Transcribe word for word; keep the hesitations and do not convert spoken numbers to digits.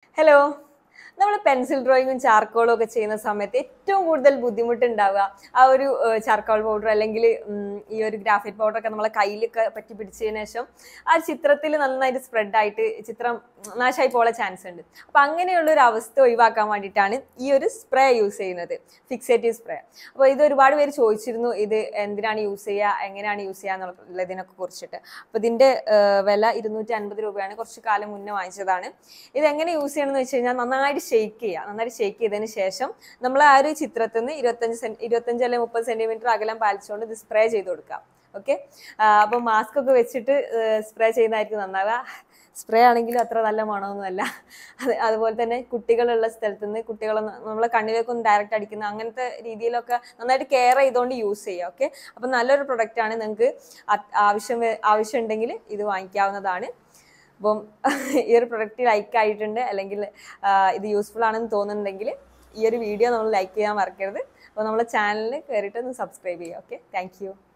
Hello. നമ്മൾ pencil ഡ്രോയിങ്ങും ചാർക്കോളും ഒക്കെ ചെയ്യുന്ന സമയത്ത് ഏറ്റവും കൂടുതൽ ബുദ്ധിമുട്ടുണ്ടാവുക ആ ഒരു ചാർക്കോൾ പൗഡർ അല്ലെങ്കിൽ ഈ ഒരു ഗ്രാഫൈറ്റ് പൗഡർ ഒക്കെ നമ്മളെ കയ്യിലൊക്കെ പറ്റി പിടിച്ചതിന് ശേഷം ആ ചിത്രത്തിൽ നന്നായിട്ട് സ്പ്രെഡ് ആയിട്ട് ചിത്രം നാശമായി പോകാൻ ചാൻസ് ഉണ്ട്. അപ്പം അങ്ങനെയുള്ള ഒരു അവസ്ഥ ഒഴിവാക്കാൻ വേണ്ടിയിട്ടാണ് ഈ ഒരു സ്പ്രേ യൂസ് ചെയ്യുന്നത്, ഫിക്സേറ്റീവ് സ്പ്രേ. അപ്പോൾ ഇത് ഒരുപാട് പേര് ചോദിച്ചിരുന്നു ഇത് എന്തിനാണ് യൂസ് ചെയ്യുക, എങ്ങനെയാണ് യൂസ് ചെയ്യുക എന്നുള്ളതിനൊക്കെ കുറിച്ചിട്ട്. അപ്പോൾ ഇതിൻ്റെ വില ഇരുന്നൂറ്റി അൻപത് രൂപയാണ്, കുറച്ച് കാലം മുന്നേ വാങ്ങിച്ചതാണ്. ഇത് എങ്ങനെ യൂസ് ചെയ്യണമെന്ന് വെച്ച് കഴിഞ്ഞാൽ നന്നായിട്ട് ഷെയ്ക്ക് ചെയ്യുക. നന്നായിട്ട് ഷെയ്ക്ക് ചെയ്തതിന് ശേഷം നമ്മൾ ആ ഒരു ചിത്രത്തിൽ നിന്ന് ഇരുപത്തഞ്ച് സെൻ ഇരുപത്തഞ്ച് അല്ലെങ്കിൽ മുപ്പത് സെന്റിമീറ്റർ അകലം പാലിച്ചുകൊണ്ട് ഇത് സ്പ്രേ ചെയ്ത് കൊടുക്കാം. ഓക്കെ, അപ്പോൾ മാസ്ക് ഒക്കെ വെച്ചിട്ട് സ്പ്രേ ചെയ്യുന്നതായിരിക്കും നന്നാവുക. സ്പ്രേ ആണെങ്കിലും അത്ര നല്ല മണമൊന്നുമല്ല. അത് അതുപോലെ തന്നെ കുട്ടികളുള്ള സ്ഥലത്ത് നിന്ന് കുട്ടികളൊന്നും നമ്മളെ കണ്ണിലേക്കൊന്നും ഡയറക്റ്റ് അടിക്കുന്ന അങ്ങനത്തെ രീതിയിലൊക്കെ നന്നായിട്ട് കെയർ ചെയ്തുകൊണ്ട് യൂസ് ചെയ്യുക. ഓക്കെ, അപ്പം നല്ലൊരു പ്രൊഡക്റ്റാണ്. നിങ്ങൾക്ക് ആവശ്യം ആവശ്യമുണ്ടെങ്കിൽ ഇത് വാങ്ങിക്കാവുന്നതാണ്. അപ്പം ഈ ഒരു പ്രൊഡക്റ്റ് ലൈക്ക് ആയിട്ടുണ്ട് അല്ലെങ്കിൽ ഇത് യൂസ്ഫുൾ ആണെന്ന് തോന്നുന്നുണ്ടെങ്കിൽ ഈ ഒരു വീഡിയോ നമ്മൾ ലൈക്ക് ചെയ്യാൻ മറക്കരുത്. അപ്പോൾ നമ്മളെ ചാനലിൽ കയറിയിട്ട് ഒന്ന് സബ്സ്ക്രൈബ് ചെയ്യുക. Okay, thank U.